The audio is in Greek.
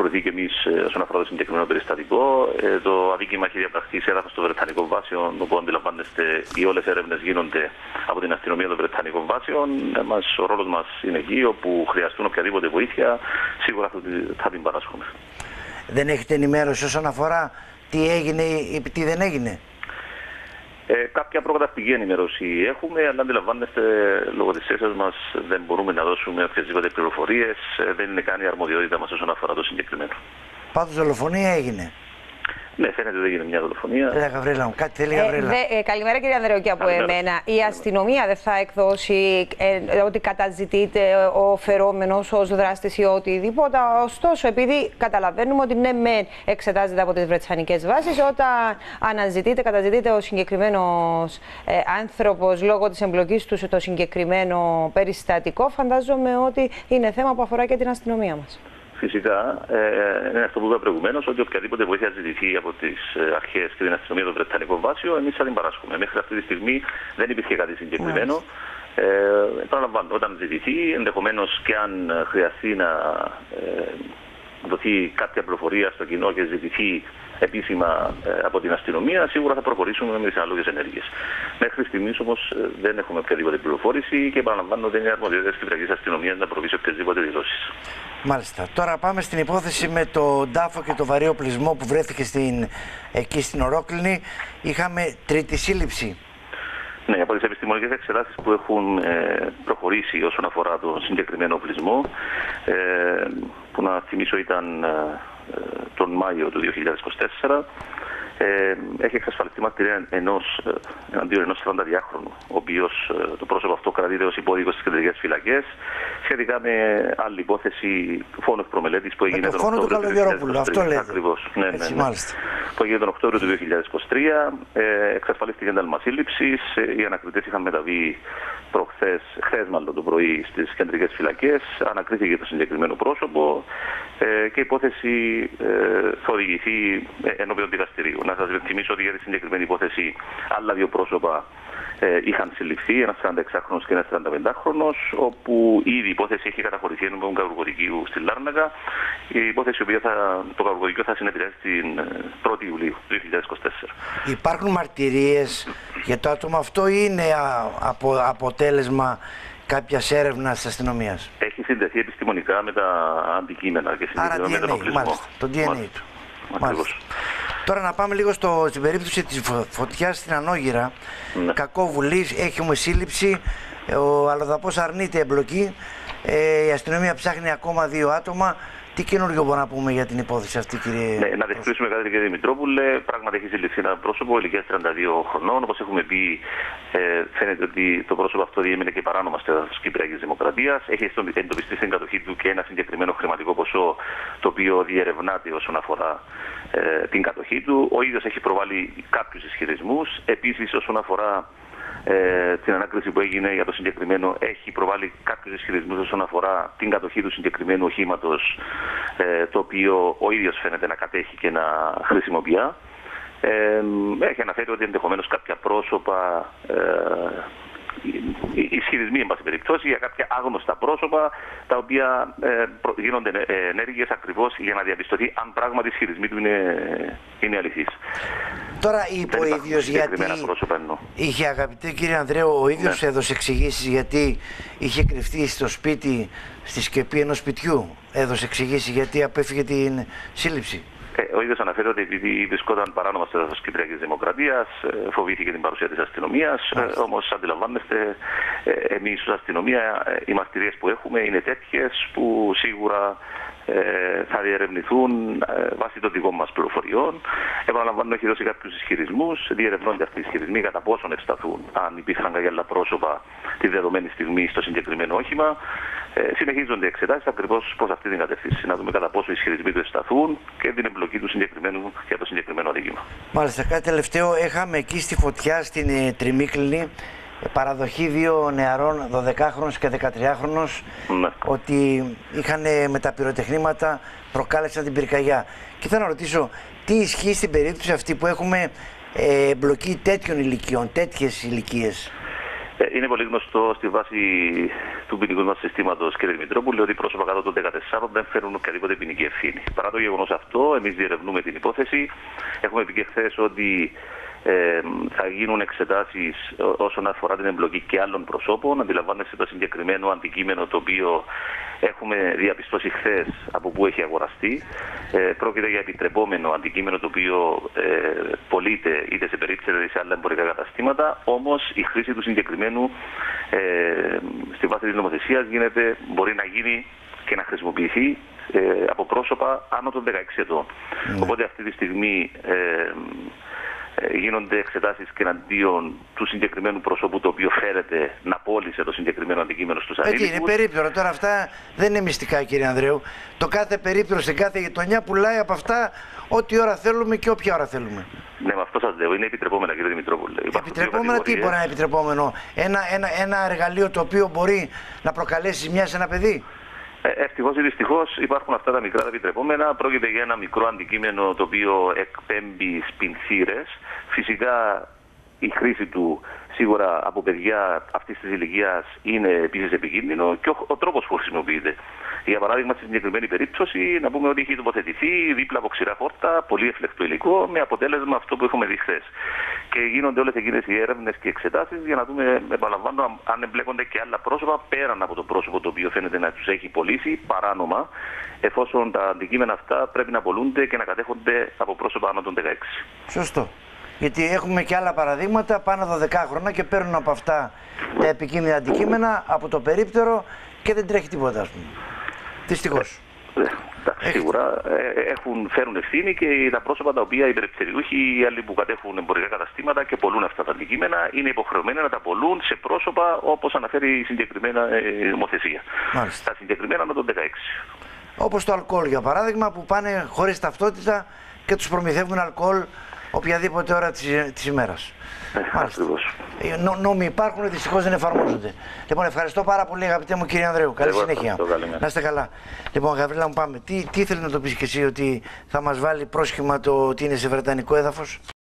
πληροφορηθεί και εμείς όσον αφορά το συγκεκριμένο περιστατικό. Το αδίκημα έχει διαπραχθεί σε έδαφος των Βρετανικών βάσεων, όπου αντιλαμβάνεστε οι όλες οι έρευνες γίνονται από την αστυνομία των Βρετανικών βάσεων. Ο ρόλος μας είναι εκεί, όπου χρειαστούν οποιαδήποτε βοήθεια, σίγουρα θα την παράσχουμε. Δεν έχετε ενημέρωση όσον αφορά τι έγινε ή τι δεν έγινε? Κάποια προκαταρκτική ενημέρωση έχουμε, αλλά αντιλαμβάνεστε, λόγω της θέσης μας δεν μπορούμε να δώσουμε οποιασδήποτε πληροφορίες. Δεν είναι καν η αρμοδιότητα μας όσον αφορά το συγκεκριμένο. Πάντως δολοφονία έγινε. Ναι, φαίνεται ότι έγινε μια δολοφονία. Γαβρίλα μου, κάτι θέλει Γαβρίλα. Καλημέρα κύριε Ανδρέου και από εμένα. Η αστυνομία δεν θα εκδώσει ότι καταζητείται ο φερόμενος ως δράστης ή οτιδήποτε. Ωστόσο, επειδή καταλαβαίνουμε ότι ναι, μεν εξετάζεται από τις βρετανικές βάσεις, όταν καταζητείται ο συγκεκριμένος άνθρωπος λόγω της εμπλοκής του σε το συγκεκριμένο περιστατικό, φαντάζομαι ότι είναι θέμα που αφορά και την αστυνομία μας. Φυσικά, είναι αυτό που είπα προηγουμένως, ότι οποιαδήποτε βοήθεια ζητηθεί από τις αρχές και την αστυνομία των Βρετανικών βάσεων, εμείς θα την παράσχουμε. Μέχρι αυτή τη στιγμή δεν υπήρχε κάτι συγκεκριμένο. Επαναλαμβάνω, όταν ζητηθεί, ενδεχομένως και αν χρειαστεί να δοθεί κάποια πληροφορία στο κοινό και ζητηθεί επίσημα από την αστυνομία, σίγουρα θα προχωρήσουμε με τις ανάλογες ενέργειες. Μέχρι στιγμής όμως δεν έχουμε οποιαδήποτε πληροφόρηση και επαναλαμβάνω δεν είναι αρμοδιότητα της Κυπριακής Αστυνομίας να προβεί σε οποιασδήποτε δηλώσεις. Μάλιστα. Τώρα πάμε στην υπόθεση με το τάφο και το βαρύ οπλισμό που βρέθηκε εκεί στην Ορόκληνη. Είχαμε τρίτη σύλληψη. Ναι, από τις επιστημονικές εξετάσεις που έχουν προχωρήσει όσον αφορά το συγκεκριμένο οπλισμό, που να θυμίσω ήταν τον Μάιο του 2024, έχει εξασφαλιστεί μαρτυρία εναντίον ενός 42χρονου, ο οποίος το πρόσωπο αυτό κρατείται ως υπόδικος στις κεντρικές φυλακές, σχετικά με άλλη υπόθεση φόνου προμελέτης που έγινε τον Οκτώβριο του 2023. Αυτό λέτε. Ακριβώς. Ναι, έτσι, ναι. μάλιστα. Που έγινε τον Οκτώβριο του 2023, εξασφαλίστηκε ένταλμα σύλληψης. Οι ανακριτές είχαν μεταβεί χθες μάλλον το πρωί στις κεντρικές φυλακές. Ανακρίθηκε το συγκεκριμένο πρόσωπο και η υπόθεση θα οδηγηθεί ενώπιον δικαστηρίου. Να σας θυμίσω ότι για τη συγκεκριμένη υπόθεση άλλα δύο πρόσωπα είχαν συλληφθεί, ένας 46χρονος και ένας 35χρονος, όπου ήδη η υπόθεση έχει καταχωρηθεί ενώπιον καυγορικίου στη Λάρνακα. Η υπόθεση το καυγορικείο θα συνεδριάσει την 1η Ιουλίου 2024. Υπάρχουν μαρτυρίες για το άτομο αυτό ή είναι αποτέλεσμα κάποιας έρευνας της αστυνομίας? Έχει συνδεθεί επιστημονικά με τα αντικείμενα και συνδεθεί με τον οπλισμό. Μάλιστα, το DNA του. Μάλιστα. Τώρα να πάμε λίγο στην περίπτωση της φωτιάς στην Ανόγυρα. Ναι. Κακόβουλη, έχουμε σύλληψη, ο αλλοδαπός αρνείται εμπλοκή, η αστυνομία ψάχνει ακόμα 2 άτομα. Τι καινούργιο μπορούμε να πούμε για την υπόθεση αυτή, κύριε? Ναι, να διευκρινίσουμε κάτι, κύριε Δημητρόπουλε. Πράγματι έχει συλληφθεί ένα πρόσωπο ηλικίας 32 χρονών. Όπως έχουμε πει, φαίνεται ότι το πρόσωπο αυτό διέμενε και παράνομα της Κυπριακής Δημοκρατίας. Έχει εντοπιστεί στην κατοχή του και ένα συγκεκριμένο χρηματικό ποσό, το οποίο διερευνάται όσον αφορά την κατοχή του. Ο ίδιος έχει προβάλει κάποιους ισχυρισμούς. Επίσης, όσον αφορά την ανάκριση που έγινε για το συγκεκριμένο, έχει προβάλει κάποιους ισχυρισμούς όσον αφορά την κατοχή του συγκεκριμένου οχήματος, το οποίο ο ίδιος φαίνεται να κατέχει και να χρησιμοποιεί. Έχει αναφέρει ότι ενδεχομένως κάποια πρόσωπα, ισχυρισμοί εν πάση περιπτώσει, για κάποια άγνωστα πρόσωπα, τα οποία γίνονται ενέργειες ακριβώς για να διαπιστωθεί αν πράγματι οι ισχυρισμοί του είναι αληθείς. Τώρα είπε ο ίδιος γιατί είχε, αγαπητέ κύριε Ανδρέου, ο ίδιος έδωσε εξηγήσεις γιατί είχε κρυφτεί στο σπίτι, στη σκεπή ενός σπιτιού. Έδωσε εξηγήσεις γιατί απέφυγε την σύλληψη. Ο ίδιος αναφέρει ότι επειδή βρισκόταν παράνομα στο έδαφος της Κυπριακής Δημοκρατίας, φοβήθηκε την παρουσία της αστυνομίας. Όμως, αντιλαμβάνεστε, εμείς ως αστυνομία, οι μαρτυρίες που έχουμε είναι τέτοιες που σίγουρα θα διερευνηθούν βάσει των δικών μας πληροφοριών. Επαναλαμβάνω, έχει δώσει κάποιους ισχυρισμούς. Διερευνώνται αυτοί οι ισχυρισμοί κατά πόσον ευσταθούν, αν υπήρχαν κάποια άλλα πρόσωπα τη δεδομένη στιγμή στο συγκεκριμένο όχημα. Συνεχίζονται οι εξετάσεις ακριβώς προς αυτή την κατεύθυνση. Να δούμε κατά πόσο οι ισχυρισμοί του ευσταθούν και την εμπλοκή του συγκεκριμένου για το συγκεκριμένο αδίκημα. Μάλιστα, κάτι τελευταίο. Έχαμε εκεί στη φωτιά στην Τριμίκλινη παραδοχή 2 νεαρών, 12χρονος και 13χρονος, ότι είχαν με τα πυροτεχνήματα προκάλεσαν την πυρκαγιά. Και θέλω να ρωτήσω, τι ισχύει στην περίπτωση αυτή που έχουμε εμπλοκή τέτοιων ηλικιών, τέτοιες ηλικίες? Είναι πολύ γνωστό στη βάση του ποινικού μας συστήματος, κύριε Δημητρόπουλε, ότι πρόσωπα κάτω των 14 δεν φέρουν οποιαδήποτε ποινική ευθύνη. Παρά το γεγονός αυτό, εμείς διερευνούμε την υπόθεση. Έχουμε πει και χθες ότι θα γίνουν εξετάσεις όσον αφορά την εμπλοκή και άλλων προσώπων. Αντιλαμβάνεστε το συγκεκριμένο αντικείμενο το οποίο έχουμε διαπιστώσει χθες από πού έχει αγοραστεί. Πρόκειται για επιτρεπόμενο αντικείμενο το οποίο πωλείται είτε σε περίπτωση είτε σε άλλα εμπορικά καταστήματα. Όμως η χρήση του συγκεκριμένου στη βάση της νομοθεσίας μπορεί να γίνει και να χρησιμοποιηθεί από πρόσωπα άνω των 16 ετών. Οπότε αυτή τη στιγμή γίνονται εξετάσεις και εναντίον του συγκεκριμένου προσώπου το οποίο φέρεται να πώλησε το συγκεκριμένο αντικείμενο στους ανήλικους. Είναι περίπτερο. Τώρα αυτά δεν είναι μυστικά, κύριε Ανδρέου. Το κάθε περίπτερο σε κάθε γειτονιά πουλάει από αυτά ό,τι ώρα θέλουμε και όποια ώρα θέλουμε. Ναι, με αυτό σας λέω. Είναι επιτρεπόμενα, κύριε Δημητρόπουλε. Επιτρεπόμενα τι μπορεί να είναι επιτρεπόμενο? Ένα εργαλείο το οποίο μπορεί να προκαλέσει ζημιά σε ένα παιδί? Ευτυχώς ή δυστυχώς υπάρχουν αυτά τα μικρά τα επιτρεπόμενα. Πρόκειται για ένα μικρό αντικείμενο το οποίο εκπέμπει σπινθήρες. Φυσικά η χρήση του σίγουρα από παιδιά αυτής της ηλικίας είναι επίσης επικίνδυνο και ο τρόπος που χρησιμοποιείται. Για παράδειγμα, στη συγκεκριμένη περίπτωση, να πούμε ότι έχει τοποθετηθεί δίπλα από ξηρά χόρτα, πολύ εφλεκτό υλικό, με αποτέλεσμα αυτό που έχουμε δει χθες. Και γίνονται όλες εκείνες οι έρευνες και εξετάσεις για να δούμε, επαναλαμβάνω, αν εμπλέκονται και άλλα πρόσωπα πέραν από το πρόσωπο το οποίο φαίνεται να τους έχει πωλήσει παράνομα, εφόσον τα αντικείμενα αυτά πρέπει να πωλούνται και να κατέχονται από πρόσωπα άνω των 16. Σωστό. Γιατί έχουμε και άλλα παραδείγματα, πάνω 12 χρόνια και παίρνουν από αυτά τα επικίνδυνα αντικείμενα, από το περίπτερο και δεν τρέχει τίποτα, ας πούμε. Δυστυχώς. Σίγουρα φέρουν ευθύνη και τα πρόσωπα τα οποία οι περιπτωριούχοι ή άλλοι που κατέχουν εμπορικά καταστήματα και πωλούν αυτά τα αντικείμενα είναι υποχρεωμένοι να τα πωλούν σε πρόσωπα όπως αναφέρει η συγκεκριμένα νομοθεσία. Τα συγκεκριμένα με τον 16. Όπως το αλκοόλ για παράδειγμα, που πάνε χωρίς ταυτότητα και τους προμηθεύουν αλκοόλ οποιαδήποτε ώρα της ημέρας. Νόμοι υπάρχουν, δυστυχώς δεν εφαρμόζονται. Λοιπόν, ευχαριστώ πάρα πολύ, αγαπητέ μου κύριε Ανδρέου. Καλή συνέχεια. Να είστε καλά. Λοιπόν, Γαβρίλα μου, πάμε. Τι ήθελε να το πεις και εσύ, ότι θα μας βάλει πρόσχημα το ότι είναι σε βρετανικό έδαφος?